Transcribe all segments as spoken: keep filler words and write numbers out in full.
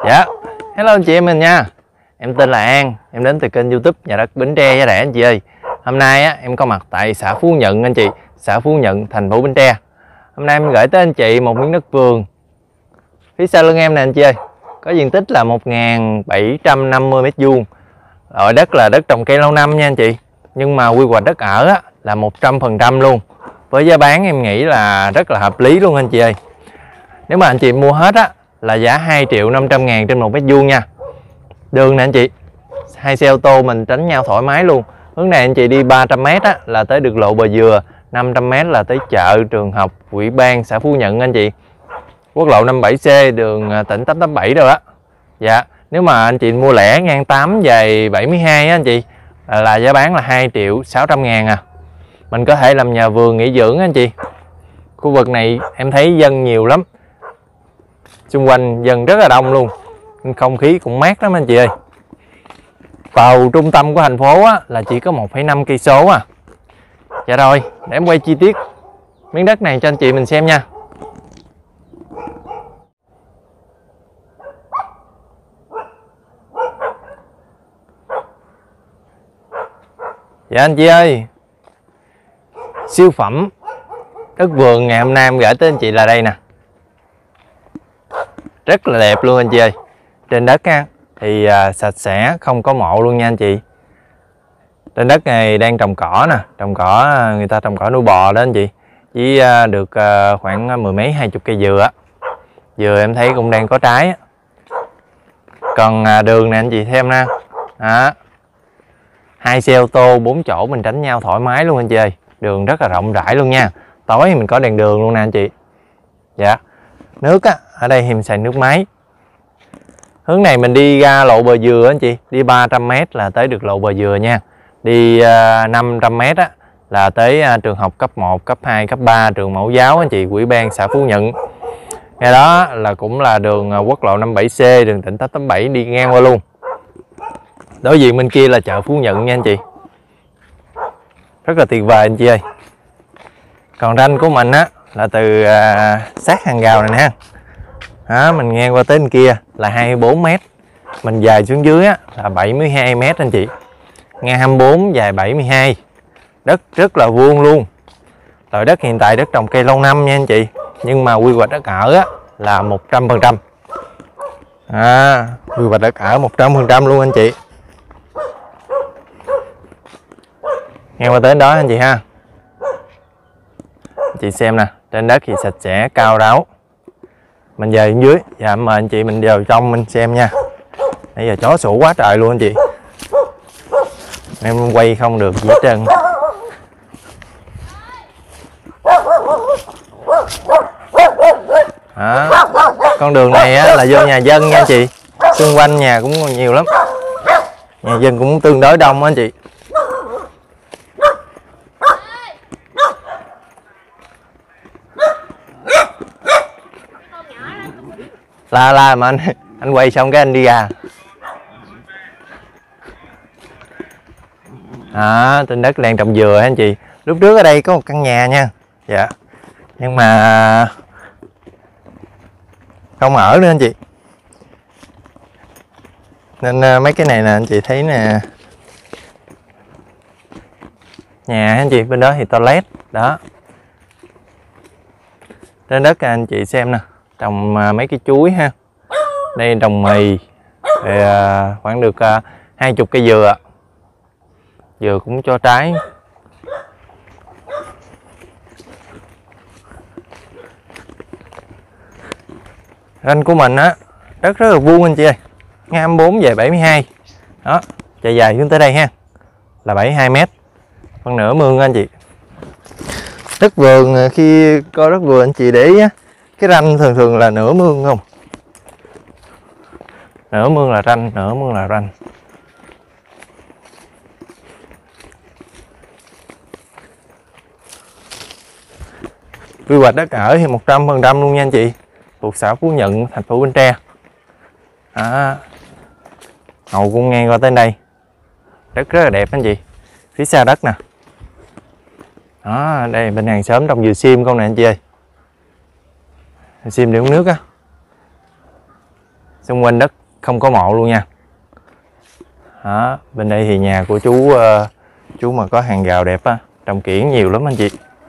Dạ, hello anh chị em mình nha. Em tên là An, em đến từ kênh YouTube Nhà Đất Bến Tre giá rẻ anh chị ơi. Hôm nay á, em có mặt tại xã Phú Nhuận anh chị, xã Phú Nhuận, thành phố Bến Tre. Hôm nay em gửi tới anh chị một miếng đất vườn. Phía sau lưng em nè anh chị ơi, có diện tích là một nghìn bảy trăm năm mươi mét vuông. Loại đất là đất trồng cây lâu năm nha anh chị. Nhưng mà quy hoạch đất ở á, là một trăm phần trăm luôn. Với giá bán em nghĩ là rất là hợp lý luôn anh chị ơi. Nếu mà anh chị mua hết á, là giá hai triệu năm trăm ngàn trên một mét vuông nha. Đường nè anh chị, hai xe ô tô mình tránh nhau thoải mái luôn. Hướng này anh chị đi ba trăm mét á, là tới được lộ Bờ Dừa, năm trăm mét là tới chợ, trường học, ủy ban xã Phú Nhuận anh chị. Quốc lộ năm mươi bảy C, đường tỉnh tám tám bảy rồi á. Dạ, nếu mà anh chị mua lẻ ngang tám dài bảy mươi hai á anh chị, là giá bán là hai triệu sáu trăm ngàn à. Mình có thể làm nhà vườn nghỉ dưỡng anh chị. Khu vực này em thấy dân nhiều lắm, xung quanh dân rất là đông luôn, không khí cũng mát lắm anh chị ơi. Vào trung tâm của thành phố á, là chỉ có một phẩy năm cây số à. Dạ rồi, để em quay chi tiết miếng đất này cho anh chị mình xem nha. Dạ anh chị ơi, siêu phẩm đất vườn ngày hôm nay em gửi tới anh chị là đây nè. Rất là đẹp luôn anh chị ơi. Trên đất á, thì à, sạch sẽ, không có mộ luôn nha anh chị. Trên đất này đang trồng cỏ nè, trồng cỏ, người ta trồng cỏ nuôi bò đó anh chị. Chỉ à, được à, khoảng mười mấy hai chục cây dừa á. Dừa em thấy cũng đang có trái á. Còn à, đường nè anh chị xem nè. Đó. Hai xe ô tô bốn chỗ mình tránh nhau thoải mái luôn anh chị ơi. Đường rất là rộng rãi luôn nha. Tối thì mình có đèn đường luôn nè anh chị. Dạ. Nước á, ở đây thì mình xài nước máy. Hướng này mình đi ra lộ Bờ Dừa anh chị, đi ba trăm mét là tới được lộ Bờ Dừa nha. Đi uh, năm trăm mét á là tới uh, trường học cấp một, cấp hai, cấp ba, trường mẫu giáo anh chị, ủy ban xã Phú Nhuận. Ngay đó là cũng là đường uh, quốc lộ năm mươi bảy C, đường tỉnh tám tám bảy đi ngang qua luôn. Đối diện bên kia là chợ Phú Nhuận nha anh chị. Rất là tuyệt vời anh chị ơi. Còn ranh của mình á là từ uh, sát hàng rào này nè. Đó, mình ngang qua tới bên kia là hai mươi bốn mét. Mình dài xuống dưới á, là bảy mươi hai mét anh chị. Ngang hai mươi bốn, dài bảy mươi hai. Đất rất là vuông luôn. Loại đất hiện tại đất trồng cây lâu năm nha anh chị. Nhưng mà quy hoạch đất ở á, là một trăm phần trăm. À, quy hoạch đất ở một trăm phần trăm luôn anh chị. Ngang qua tới đó anh chị ha. Anh chị xem nè, trên đất thì sạch sẽ, cao ráo. Mình về bên dưới, dạ mời anh chị mình vào trong mình xem nha. Nãy giờ chó sủa quá trời luôn anh chị. Em quay không được gì hết trơn. Đó. Con đường này á, là vô nhà dân nha anh chị. Xung quanh nhà cũng còn nhiều lắm. Nhà dân cũng tương đối đông á anh chị. La la mà anh anh quay xong cái anh đi ra. Đó, trên đất đang trồng dừa anh chị. Lúc trước ở đây có một căn nhà nha. Dạ. Nhưng mà không ở nữa anh chị. Nên mấy cái này nè anh chị thấy nè. Nhà anh chị, bên đó thì toilet. Đó. Trên đất anh chị xem nè, trồng mấy cái chuối ha. Đây trồng mì. Thì khoảng được hai chục cây dừa. Dừa cũng cho trái. Ranh của mình á, đất rất là vuông anh chị ơi. Ngang hai mươi bốn về bảy mươi hai. Đó, chạy dài xuống tới đây ha. Là bảy mươi hai mét. Phân nửa mương anh chị. Đất vườn, khi coi đất vườn anh chị để ý á, cái ranh thường thường là nửa mương không? Nửa mương là ranh, nửa mương là ranh. Quy hoạch đất ở thì một trăm phần trăm luôn nha anh chị. Thuộc xã Phú Nhuận, thành phố Bến Tre. Đó. Hầu cũng ngang qua tới đây. Đất rất là đẹp anh chị. Phía sau đất nè. Đó, đây bên hàng xóm trồng dừa sim con này anh chị ơi. Sim để uống nước á. xung quanh đất không có mộ luôn nha. Đó, bên đây thì nhà của chú uh, chú mà có hàng rào đẹp á, trồng kiển nhiều lắm anh chị.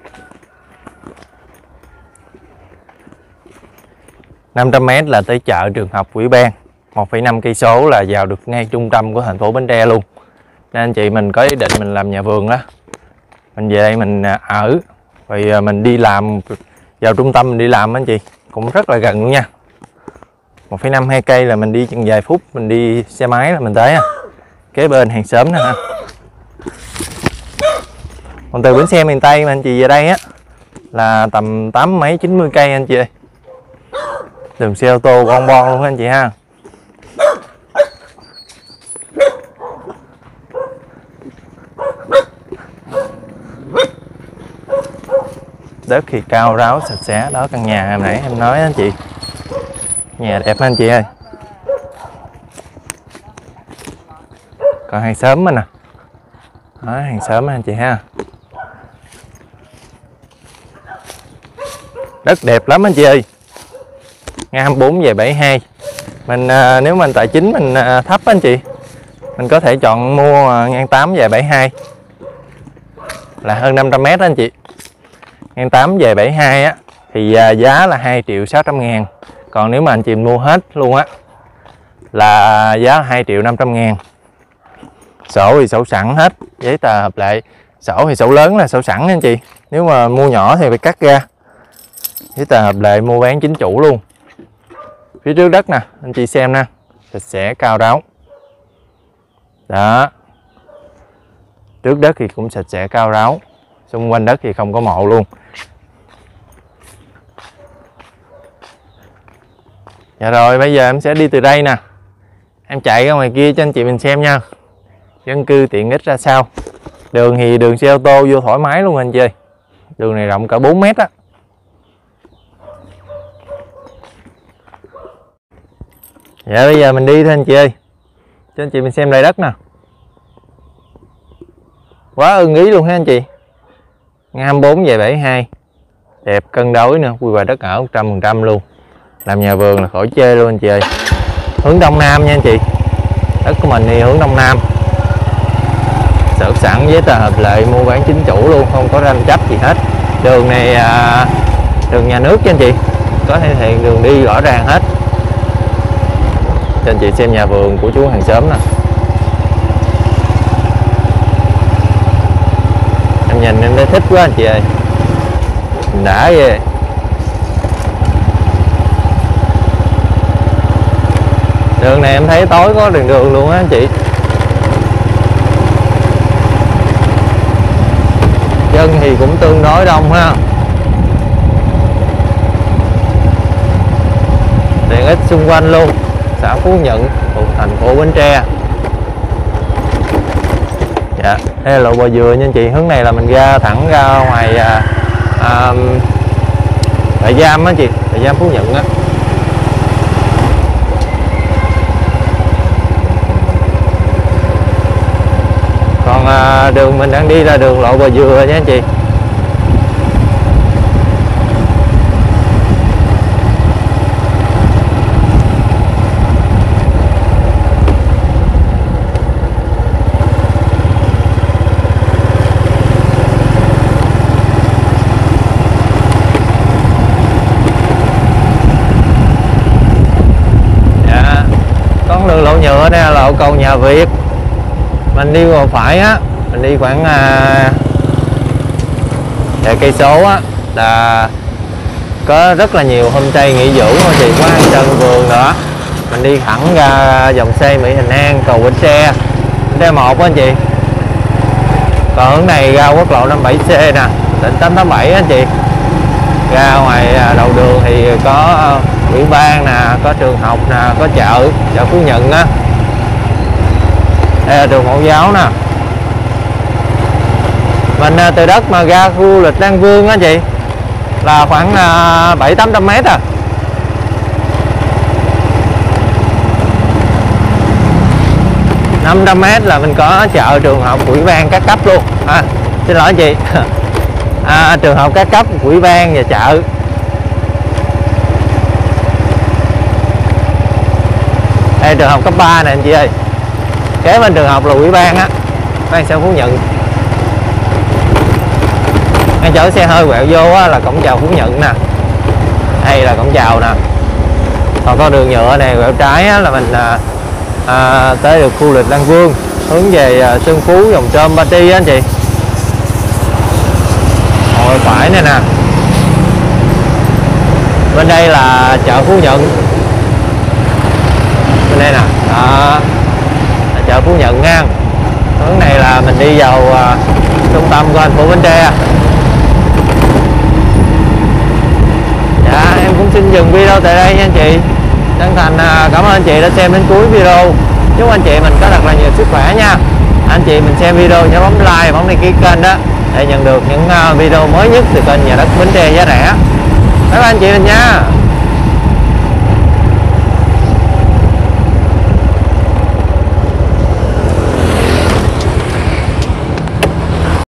năm trăm mét là tới chợ trường học Ủy ban, một phẩy năm cây số là vào được ngay trung tâm của thành phố Bến Tre luôn. Nên anh chị mình có ý định mình làm nhà vườn đó, mình về đây mình ở, rồi mình đi làm vào trung tâm mình đi làm anh chị, cũng rất là gần luôn nha. một phẩy năm hai cây là mình đi chừng vài phút, mình đi xe máy là mình tới à. Kế bên hàng xóm nè ha. Còn từ bến xe miền Tây mà anh chị về đây á là tầm tám mấy chín mươi cây anh chị ơi. Đường xe ô tô bon bon luôn anh chị ha. Đất thì cao ráo sạch sẽ, đó căn nhà hồi nãy em nói anh chị. Nhà đẹp anh chị ơi. Còn hàng xóm mình nè. Đó, hàng xóm anh chị ha. Đất đẹp lắm anh chị ơi. Ngang bốn về bảy mươi hai. Mình à, nếu mình tài chính mình à, thấp anh chị, mình có thể chọn mua à, ngang tám về bảy mươi hai là hơn năm trăm mét anh chị. Ngang tám về bảy mươi hai á thì à, giá là hai triệu sáu trăm ngàn. Còn nếu mà anh chị mua hết luôn á là giá hai triệu năm trăm ngàn. Sổ thì sổ sẵn hết, giấy tờ hợp lệ. Sổ thì sổ lớn là sổ sẵn anh chị. Nếu mà mua nhỏ thì phải cắt ra. Giấy tờ hợp lệ mua bán chính chủ luôn. Phía trước đất nè, anh chị xem nè, sạch sẽ cao ráo. Đó. Trước đất thì cũng sạch sẽ cao ráo. Xung quanh đất thì không có mộ luôn. Dạ rồi, bây giờ em sẽ đi từ đây nè. Em chạy ra ngoài kia cho anh chị mình xem nha. Dân cư tiện ích ra sao. Đường thì đường xe ô tô vô thoải mái luôn anh chị ơi. Đường này rộng cả bốn mét á. Dạ bây giờ mình đi thôi anh chị ơi, cho anh chị mình xem lại đất nè. Quá ưng ý luôn ha anh chị. Ngang hai mươi bốn về bảy mươi hai. Đẹp cân đối nữa, quy hoạch đất ở một trăm phần trăm luôn. Làm nhà vườn là khỏi chê luôn anh chị ơi. Hướng đông nam nha anh chị. Đất của mình thì hướng đông nam. Sở sẵn giấy tờ hợp lệ mua bán chính chủ luôn, không có tranh chấp gì hết. Đường này à, đường nhà nước nha anh chị. Có thể hiện đường đi rõ ràng hết. Cho anh chị xem nhà vườn của chú hàng xóm nè. Em nhìn em thấy thích quá anh chị ơi. Đã ghê. Đường này em thấy tối có đường đường luôn á anh chị. Dân thì cũng tương đối đông ha. Tiện ích xung quanh luôn. Xã Phú Nhuận, thuộc thành phố Bến Tre. Dạ, đây là lộ Bò Dừa nha anh chị. Hướng này là mình ra thẳng ra ngoài à, à, trại giam á chị, trại giam Phú Nhuận á. Còn à, đường mình đang đi là đường lộ Bò Dừa nha anh chị. Đường lộ nhựa đây là lộ cầu Nhà Việt. Mình đi vào phải á, mình đi khoảng à, vài cây số á là có rất là nhiều homestay nghỉ dưỡng thôi chị, quán ăn sân vườn nữa. Mình đi thẳng ra dòng xe Mỹ Đình An, cầu Bến Tre, Bến Tre một á anh chị. Còn hướng này ra quốc lộ năm mươi bảy C nè, tỉnh tám tám bảy á anh chị. Ra ngoài đầu đường thì có ủy ban nè, có trường học nè, có chợ, chợ Phú Nhuận á. Đây là trường mẫu giáo nè. Mình từ đất mà ra khu du lịch Lan Vương á chị là khoảng bảy tám trăm mét à. năm trăm mét là mình có chợ, trường học, ủy ban các cấp luôn. À, xin lỗi chị. À, trường học các cấp, ủy ban và chợ. đây trường học cấp ba nè anh chị ơi, kế bên trường học là ủy ban á, ban xã Phú Nhuận. Ngay chỗ xe hơi quẹo vô á, là cổng chào Phú Nhuận nè, đây là cổng chào nè. Còn con đường nhựa này quẹo trái á, là mình à, à, tới được khu du lịch Lan Vương, hướng về à, Xuân Phú, Vòng Trôm, Ba Tri á anh chị. Ngồi phải này nè, bên đây là chợ Phú Nhuận, bên đây nè, đó là chợ Phú Nhuận nha. Hướng này là mình đi vào à, trung tâm của thành phố Bến Tre. Dạ em cũng xin dừng video tại đây nha anh chị. Chân thành à, cảm ơn anh chị đã xem đến cuối video. Chúc anh chị mình có thật là nhiều sức khỏe nha. Anh chị mình xem video nhớ bấm like, bấm đăng ký kênh đó để nhận được những uh, video mới nhất từ kênh Nhà Đất Bến Tre giá rẻ. Bye bye anh chị mình nha.